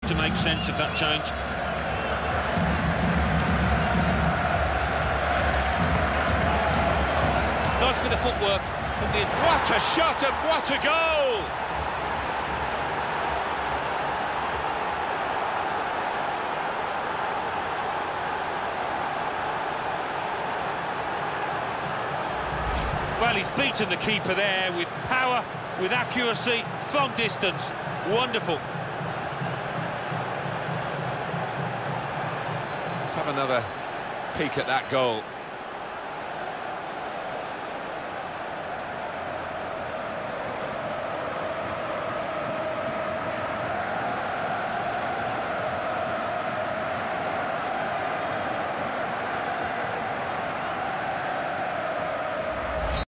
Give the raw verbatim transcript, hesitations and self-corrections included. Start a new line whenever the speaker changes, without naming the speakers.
to make sense of that change. Nice bit of footwork from the...
What a shot and what a goal!
Well, he's beaten the keeper there with power, with accuracy, from distance. Wonderful.
Let's have another peek at that goal.